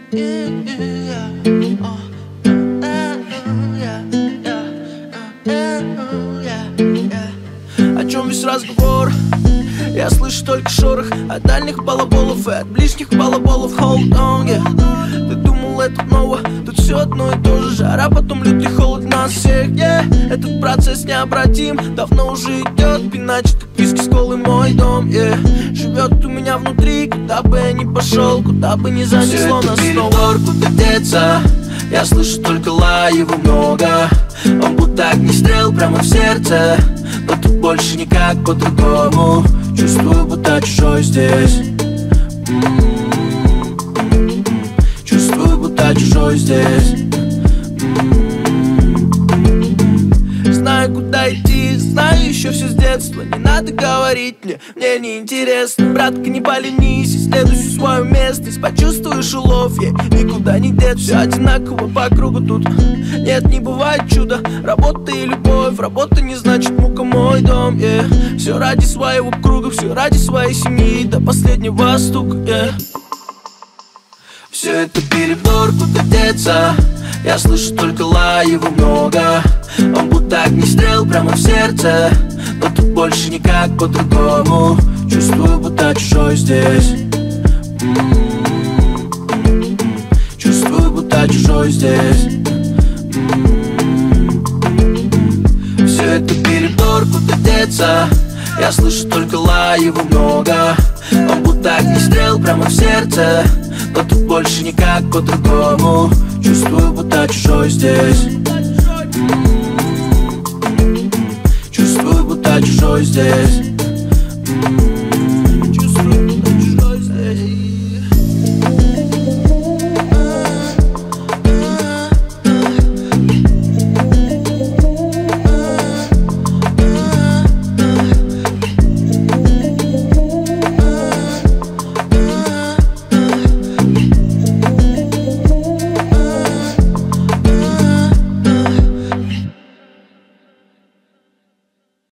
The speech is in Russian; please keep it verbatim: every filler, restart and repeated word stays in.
О чем весь разговор? Я слышу только шорох от дальних балаболов и от ближних балаболов. Hold on, yeah. Ты думал, это ново? Тут все одно и то же. Жара, потом лютый холод нас всех, yeah. Этот процесс необратим, давно уже идет. Иначе как виски с колой мой дом, yeah. Живет у меня внутри, куда бы я ни пошел, куда бы ни занесло нас снова. Куда деться? Я слышу только лай, его много. Он будто огнестрел прямо в сердце. Но тут больше никак по-другому. Чувствую, будто чужой здесь. М-м-м. Чувствую, будто чужой здесь. М-м-м. Знаю, куда идти, знаю еще все с детства. Не надо говорить мне, мне не интересно. Братка, не поленись, исследуй всю свою местность. Почувствуешь улов, ей никуда не деться. Все одинаково по кругу тут. Нет, не бывает чуда. Работа и любовь, работа не значит мука, мой дом, yeah. Все ради своего круга, все ради своей семьи, до последнего стука, yeah. Все это перебор, куда деться? Я слышу только лай, его много. Он будто огнестрел прямо в сердце. Но тут больше никак по-другому. Чувствую, будто чужой здесь. М-м-м. Чувствую, будто чужой здесь. Все это перебор, куда деться? Я слышу только лай, его много. Он будто огнестрел прямо в сердце. Но тут больше никак по-другому. Чувствую, будто чужой здесь. М-м-м. Чувствую, будто чужой здесь.